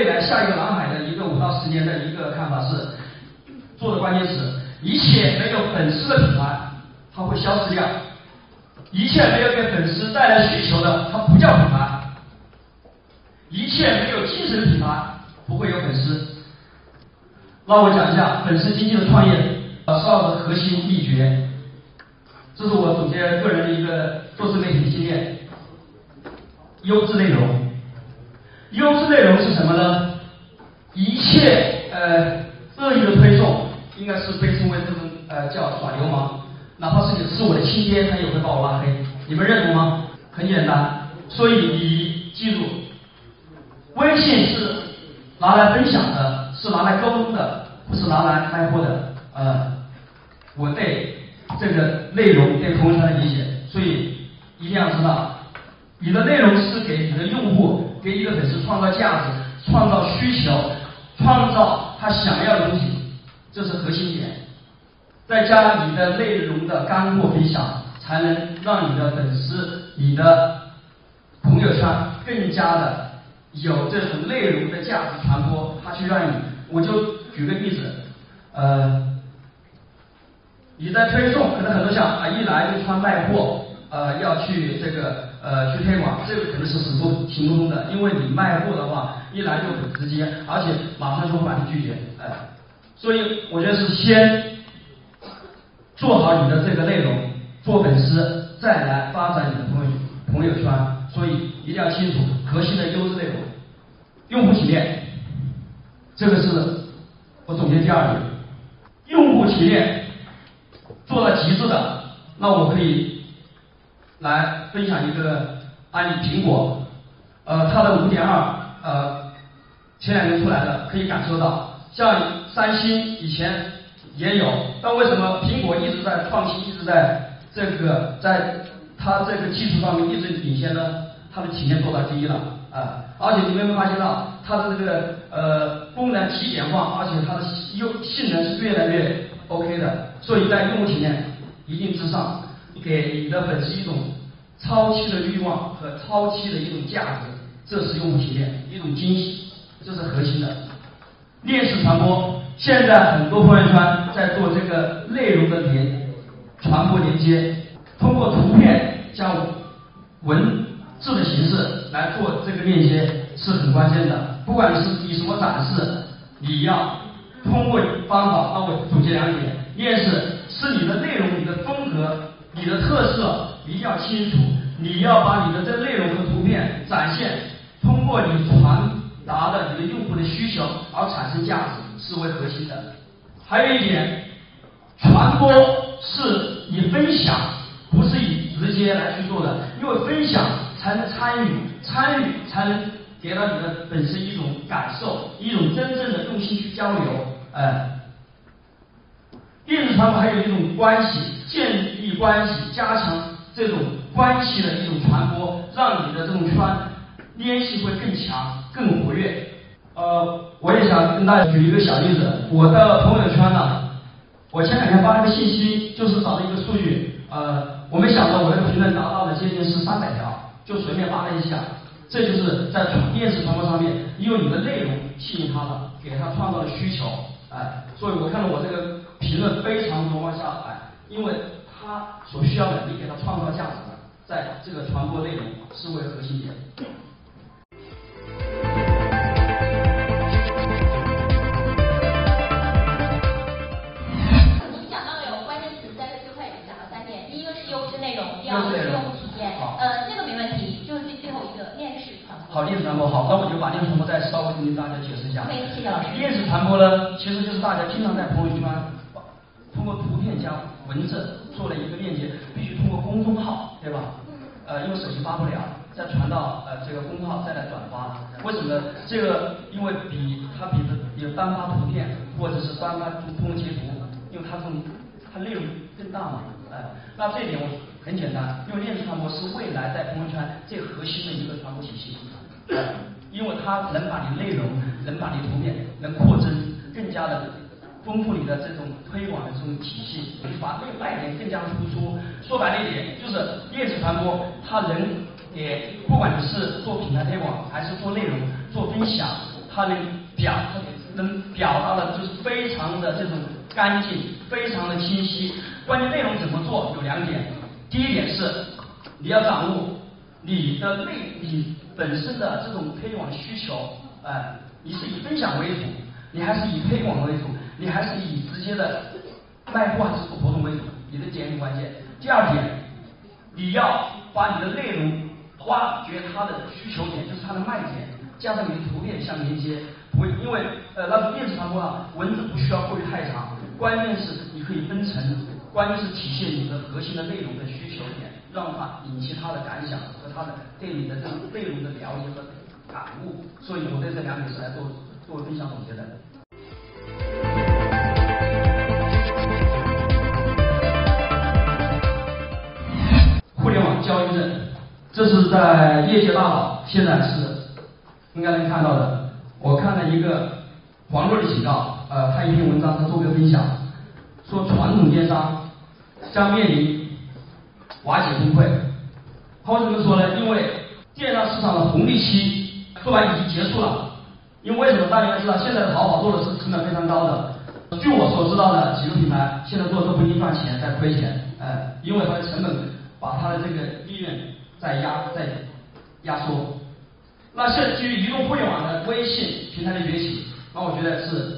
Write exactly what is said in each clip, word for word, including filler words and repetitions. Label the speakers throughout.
Speaker 1: 未来下一个蓝海的一个五到十年的一个看法是，做的关键词，一切没有粉丝的品牌，它会消失掉；一切没有给粉丝带来需求的，它不叫品牌；一切没有精神的品牌，不会有粉丝。那我讲一下粉丝经济的创业呃十二个核心秘诀，这是我总结个人的一个做自媒体的经验。优质内容，优质内容是什么呢？一切呃恶意的推送，应该是被称为这种呃叫耍流氓，哪怕是你是我的亲爹，他也会把我拉黑。你们认同吗？很简单，所以你记住，微信是拿来分享的，是拿来沟通的，不是拿来卖货的。呃，我对这个内容对朋友圈的理解，所以一定要知道，你的内容是给你的用户、给你的粉丝创造价值、创造需求、创造他想要的东西，这是核心点。再加你的内容的干货分享，才能让你的粉丝、你的朋友圈更加的有这种内容的价值传播，他去愿意。我就举个例子，呃，你在推送，可能很多想啊，一来就穿卖货，呃，要去这个呃去推广，这个可能是行不行不通的，因为你卖货的话，一来就很直接，而且马上就会把你拒绝，哎、呃，所以我觉得是先做好你的这个内容，做粉丝，再来发展你的朋友朋友圈，所以一定要清楚核心的优质内容，用户体验，这个是我总结第二点，用户体验做到极致的，那我可以来分享一个案例，苹果，呃，它的五点二，呃，前两年出来的，可以感受到，像三星以前也有，但为什么苹果一直在创新，一直在这个在它这个技术上面一直领先呢？它的体验做到第一了啊、呃！而且你们会发现到它的这个呃功能极简化，而且它的优性能是越来越 OK 的，所以在用户体验一定之上，给你的粉丝一种超期的欲望和超期的一种价值，这是用户体验一种惊喜，这是核心的。链式传播，现在很多朋友圈在做这个内容的连传播连接，通过图片加文字的形式来做这个链接是很关键的。不管你是以什么展示，你要通过方法，那我总结两点：链式是你的内容、你的风格、你的特色，一定要清楚。你要把你的这个内容和图片展现，通过你传达的你的用户的需求而产生价值，是为核心的。还有一点，传播是你分享，不是以直接来去做的，因为分享才能参与，参与才能给到你的粉丝一种感受，一种真正的用心去交流。哎，电子传播还有一种关系，建立关系，加强这种关系的一种传播，让你的这种圈联系会更强、更活跃。呃，我也想跟大家举一个小例子，我的朋友圈呢，我前两天发了个信息，就是找了一个数据，呃，我没想到我的评论达到了接近是三百条，就随便发了一下，这就是在电视传播上面，因为你的内容吸引他了，给他创造了需求，哎，所以我看到我这个评论非常多往下来，因为他所需要的，你给他创造价值的，在这个传播内容是为核心点。
Speaker 2: 您讲到了有关键词，在这区块里讲了三点，第一个是优质内容，第二个是用户体验，呃，这个没问题，就是最最后一个链式传播。
Speaker 1: 好，链式传播好，那我就把链式传播再稍微跟大家解释一下。
Speaker 2: 可以，谢谢老师。
Speaker 1: 链式传播呢，其实就是大家经常在朋友圈通过图片加文字做了一个链接，必须通过公众号，对吧？呃，因为手机发不了，再传到呃这个公众号再来转发。为什么呢？这个因为比它比比单发图片或者是单发通过截图，因为它这种它内容更大嘛，哎、呃，那这一点我很简单，因为链式传播是未来在朋友圈最核心的一个传播体系，呃，因为它能把你内容，能把你图片能扩增，更加的丰富你的这种推广的这种体系，把这个卖点更加突出。说白了一点，就是链式传播，它能给不管你是做品牌推广，还是做内容、做分享， 它能表能表达的就是非常的这种干净，非常的清晰。关键内容怎么做有两点，第一点是你要掌握你的内你本身的这种推广需求，哎、呃，你是以分享为主，你还是以推广为主，你还是以直接的卖货还是做活动为主，你的点很关键。第二点，你要把你的内容挖掘它的需求点，就是它的卖点，加上你的图片相连接，不会因为呃那种电子传播啊，文字不需要过于太长，关键是你可以分层，关键是体现你的核心的内容的需求点，让它引起他的感想和他的对你的这种内容的了解和感悟。所以我对这两点是来做作为分享总结的。互联网交易证，这是在业界大佬现在是应该能看到的。我看了一个黄瑞的警告，呃，他一篇文章，他做个分享，说传统电商将面临瓦解崩溃。他为什么说呢？因为电商市场的红利期说白已经结束了。因为为什么？大家知道现在的淘宝做的是成本非常高的。据我所知道的几个品牌，现在做的都不一定赚钱，在亏钱，呃，因为它的成本把它的这个利润在压在压缩。那现在基于移动互联网的微信平台的崛起，那我觉得是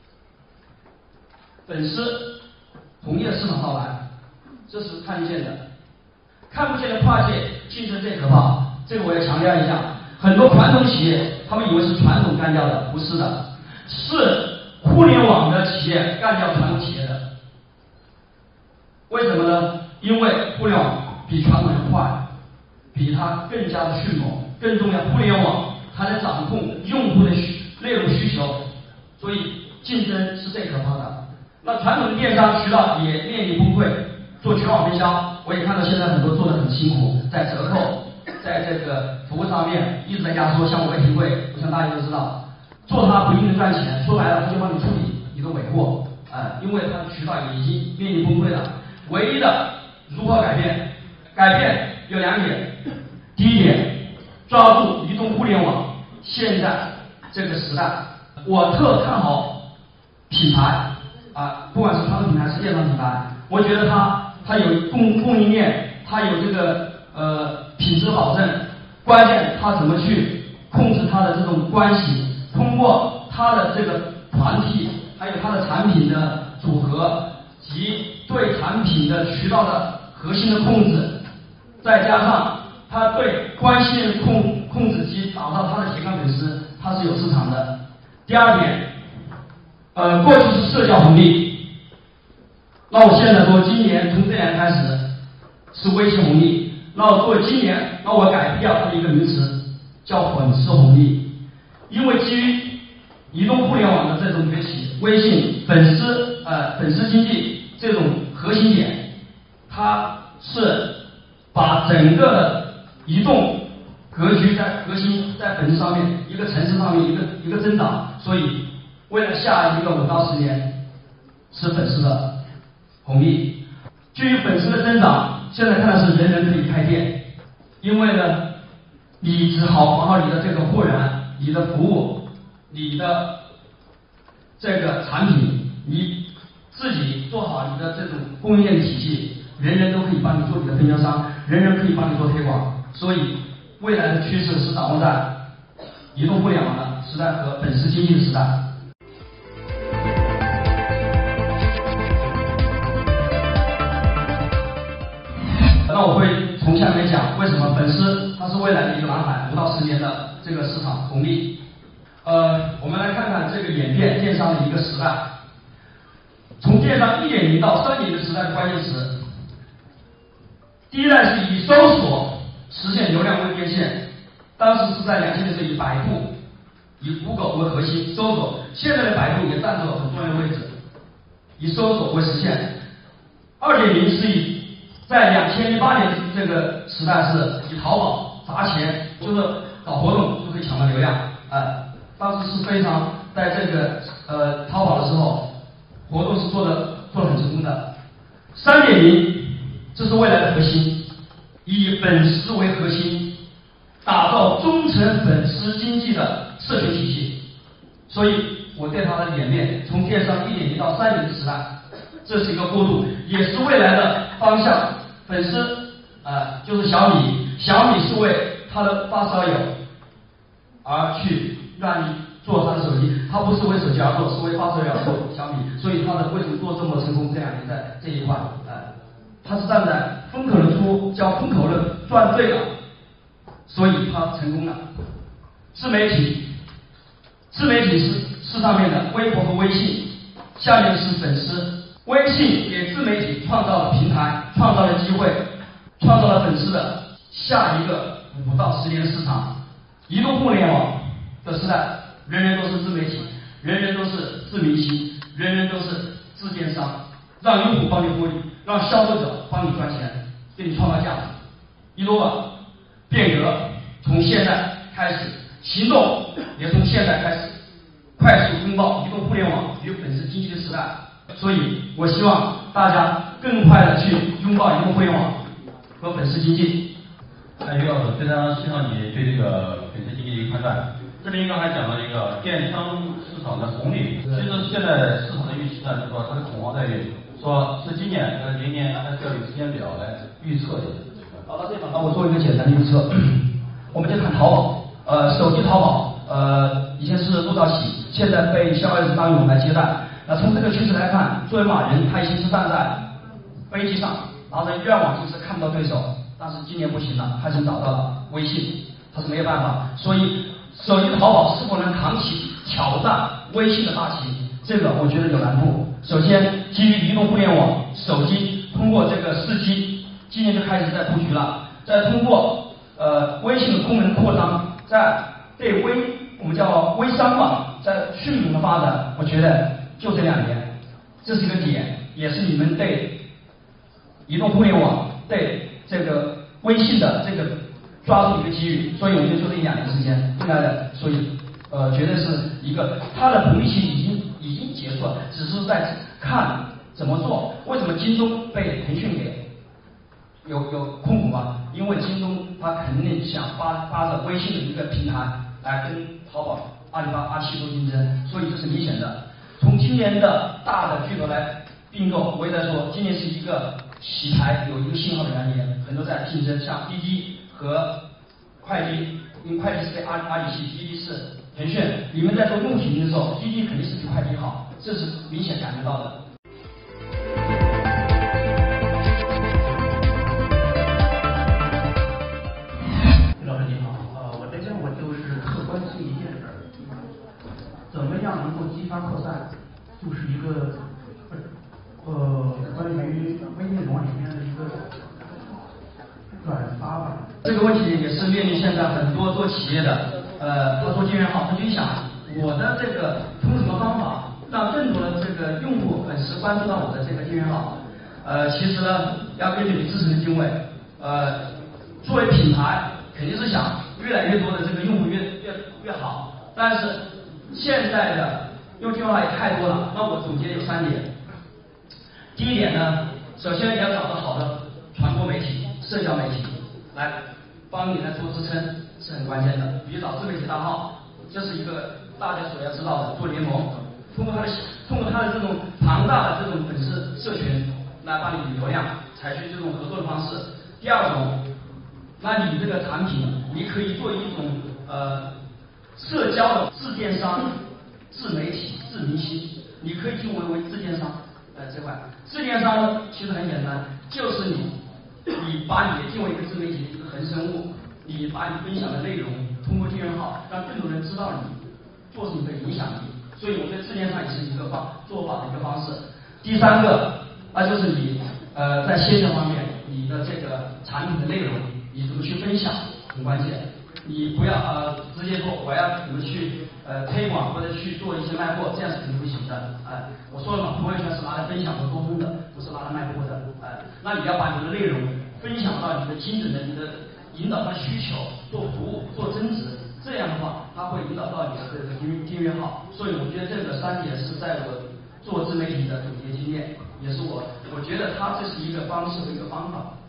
Speaker 1: 粉丝同意的市场到来，这是看得见的。看不见的跨界竞争最可怕，这个我也强调一下。很多传统企业他们以为是传统干掉的，不是的，是互联网的企业干掉传统企业的。为什么呢？因为互联网比传统要快，比它更加的迅猛，更重要，互联网它能掌控用户的需内容需求，所以竞争是最可怕的。那传统的电商渠道也面临崩溃，做全网分销，我也看到现在很多做的很辛苦，在折扣，在这个服务上面一直在压缩，像我们提柜，我想大家都知道，做它不一定能赚钱，说白了他就帮你处理你的尾货，呃，因为它的渠道已经面临崩溃了。唯一的如何改变？改变有两点，第一点，抓住移动互联网现在这个时代，我特看好品牌啊，不管是传统品牌还是电商品牌，我觉得它它有供供应链，它有这个呃品质保证，关键它怎么去控制它的这种关系，通过它的这个团体，还有它的产品的组合及对产品的渠道的核心的控制，再加上它对关系链控控制及打造它的铁杆粉丝，它是有市场的。第二点，呃，过去是社交红利，那我现在说今年从这年开始是微信红利，那我作为今年，那我改掉它的一个名词叫粉丝红利，因为基于移动互联网的这种崛起，微信粉丝呃粉丝经济这种核心点，它是把整个的移动格局在核心在粉丝上面，一个城市上面一个一个增长，所以未来下一个五到十年是粉丝的红利。至于粉丝的增长，现在看的是人人可以开店，因为呢，你只好管好你的这个货源、你的服务、你的这个产品，你自己做好你的这种供应链的体系，人人都可以帮你做你的分销商，人人可以帮你做推广。所以未来的趋势是掌握在移动互联网的时代和粉丝经济的时代。那我会从下面讲为什么粉丝它是未来的一个蓝海，五到十年的这个市场红利。呃，我们来看看这个演变电商的一个时代。从电商一点零到三点零的时代的关键词，第一代是以搜索实现流量为变现，当时是在两千年是以百度、以 Google 为核心搜索，现在的百度也占据了很重要的位置，以搜索为实现。二点零是以在两千零八年这个时代是以淘宝砸钱，就是搞活动就可以抢到流量，呃，当时是非常在这个呃淘宝的时候，活动是做的做得很成功的。三点零，这是未来的核心，以粉丝为核心，打造忠诚粉丝经济的社群体系。 所以我对它的演变从电商一点零到三点零时代，这是一个过渡，也是未来的方向。粉丝呃就是小米，小米是为它的发烧友而去让你做它的手机，它不是为手机而做，是为发烧友而做小米，所以它的为什么做这么成功？这两年在这一块，呃，它是站在风口论出，叫风口论赚对了，所以它成功了。自媒体，自媒体是是上面的微博和微信，下面是粉丝。微信给自媒体创造了平台，创造了机会，创造了粉丝的下一个五到十年市场。移动互联网的时代，人人都是自媒体，人人都是自明星，人人都是自电商，让用户帮你获利，让消费者帮你赚钱，给你创造价值。一路啊，变革从现在开始，行动也从现在开始，快速拥抱移动互联网与粉丝经济的时代。所以我希望大家更快的去拥抱移动互联网和粉丝经济。
Speaker 3: 哎，于老师，非常欣赏你对这个粉丝经济的一个判断。这里刚才讲到一个电商市场的红利，其实现在市场的预期呢，就是说它的恐慌在于，说是今年和明年还是要有时间表来预测的。
Speaker 1: 好了，这场呢，我做一个简单的预测。我们就看淘宝，呃，手机淘宝，呃，以前是陆兆禧，现在被肖二次当勇来接待。那从这个趋势来看，作为马云，他已经是站在飞机上，拿着愿望就是看不到对手，但是今年不行了，他已经找到了微信，他是没有办法。所以手机淘宝是否能扛起挑战微信的大旗，这个我觉得有难度。首先，基于移动互联网，手机通过这个四 G， 今年就开始在布局了，再通过呃微信的功能扩张，在对微我们叫微商网在迅猛的发展，我觉得。就这两年，这是一个点，也是你们对移动互联网、对这个微信的这个抓住一个机遇，所以我们就说这一两年时间应该的，所以呃，绝对是一个它的红利期已经已经结束了，只是在看怎么做。为什么京东被腾讯给有有控股吗？因为京东它肯定想发发着微信的一个平台来跟淘宝、阿里巴巴、阿七做竞争，所以这是明显的。从今年的大的巨头来并购，我也在说，今年是一个洗牌，有一个信号的元年，很多在竞争，像滴滴和快滴，因为快滴是被阿阿里系，滴滴是腾讯，你们在做用品的时候，滴滴肯定是比快滴好，这是明显感觉到的。
Speaker 4: 老师你好，呃，我这边我就是特关心一件事儿。怎么样能够激发扩散，就是一个呃关于微内容里面的一个转发吧。
Speaker 1: 这个问题也是面临现在很多做企业的，呃，他做订阅号，他就想我的这个通什么方法让更多的这个用户粉丝关注到我的这个订阅号？呃，其实呢，要根据你自身的定位，呃，作为品牌肯定是想越来越多的这个用户越越越好，但是。现在的用订阅号也太多了，那我总结有三点。第一点呢，首先你要找到好的传播媒体、社交媒体来帮你来做支撑，是很关键的。比如找自媒体大号，这是一个大家所要知道的，做联盟，通过它的通过它的这种庞大的这种粉丝社群来帮你引流量，采取这种合作的方式。第二种，那你这个产品你可以做一种呃。社交的自电商、自媒体、自明星，你可以定位为自电商，呃，这块自电商呢，其实很简单，就是你，你把你的定位一个自媒体的一个恒生物，你把你分享的内容通过订阅号，让更多人知道你，做出你的影响力。所以我觉得自电商也是一个方做法的一个方式。第三个，那就是你呃在线上方面，你的这个产品的内容，你怎么去分享，很关键。你不要呃直接说我要怎么去呃推广或者去做一些卖货，这样是肯定不行的。哎、呃，我说了嘛，朋友圈是拿来分享和沟通的，不是拿来卖货的。哎、呃，那你要把你的内容分享到你的精准的、你的引导他的需求，做服务、做增值，这样的话，它会引导到你的这个订订阅号。所以我觉得这个三点是在我做自媒体的总结经验，也是我我觉得它这是一个方式和一个方法。